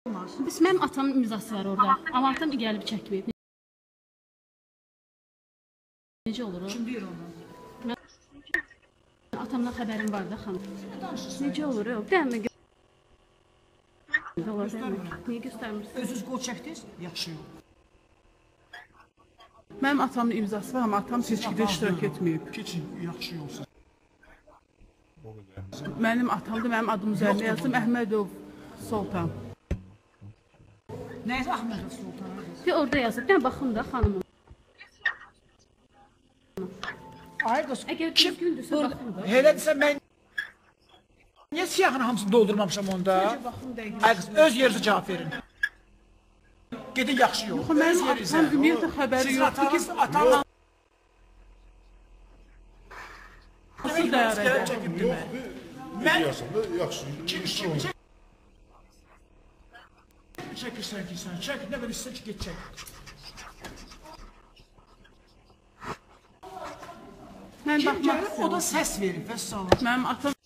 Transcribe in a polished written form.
Mənim atamın imzası var orada. Amma atam gəlib çəkməyib. Necə olur o? Kim deyir onu? Atamdan xəbərim var da xanım. Necə olur o? Dəmə niyə göstərmirsən? Özünüz qol çəkdiniz? Yaxşı yox. Mənim atamın imzası var, amma atam seçkidə iştirak etməyib. Keçin, yaxşı yoxsa. Mənim atamda mənim adım üzərində yazdım Əhmədov Soltan. Nə Əhmədov Soltan? Bir orada yazıb. Mən baxım da xanımım. Ay qız, Əgər düzgündürsə baxım da. Elədirsə mən niyə siyahını hamısını doldurmamışam onda? Ay qız, öz yerinizə cavab verin. Gedin yaxşı yox. Mənim atam ümumiyyətlə xəbəri yoxdur ki, atam nasıl dəyərədə. Mən yaxşı. çəkirsən ki, sən çək, nə qədər istəyirsən ki, get çək. Mən Kim baxmaq gəlir, o da istəyirəm. səs verir, vəssalam. Mənim atam